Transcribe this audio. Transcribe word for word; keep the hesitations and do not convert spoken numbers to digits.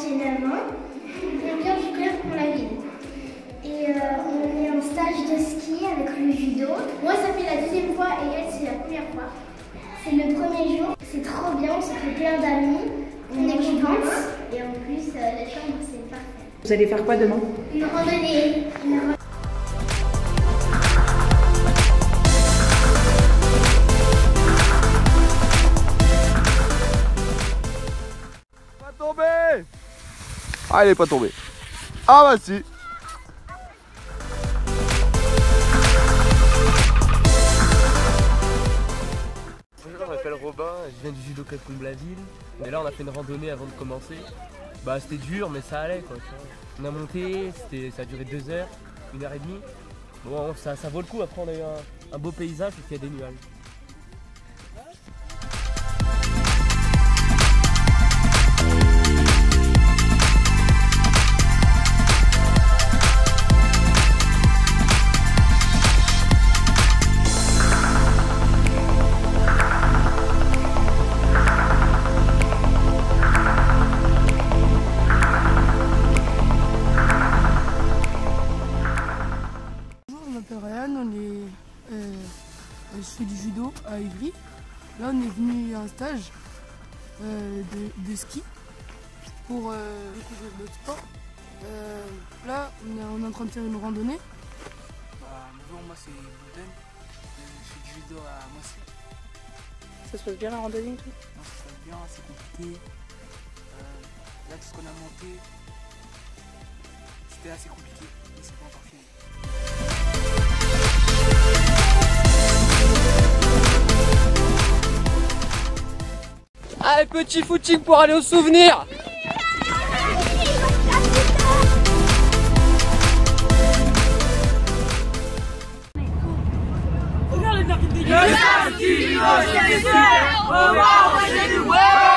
j'ai neuf ans. On vient du club pour la ville. Et euh, on est en stage de ski avec le judo. Moi, ça fait la deuxième fois et elle, c'est la première fois. C'est le premier jour. C'est trop bien, on se fait plein d'amis. On est contente. Et en plus, euh, la chambre, c'est parfait. Vous allez faire quoi demain? Une randonnée. Une randonnée. Pas tombé. Ah, elle est pas tombée. Ah bah si. Bonjour, je m'appelle Robin, je viens du judo club Comblaville. Mais là on a fait une randonnée avant de commencer. Bah c'était dur mais ça allait quoi. Tu vois. On a monté, ça a duré deux heures, une heure et demie. Bon ça, ça vaut le coup, après on a eu un, un beau paysage parce qu'il y a des nuages. On est, euh, je fais du judo à Ivry. Là, on est venu à un stage euh, de, de ski pour euh, découvrir notre sport. Euh, là, on est, on est en train de faire une randonnée. Bah, bonjour, moi c'est Bouden. Je fais du judo à Moissy. Ça se passe bien la randonnée et tout? Non, ça se passe bien, c'est compliqué. Euh, là, tout ce qu'on a monté, c'était assez compliqué, mais c'est pas encore fini. Allez, petit footing pour aller au souvenir. Regarde les narguilles dégueulasses.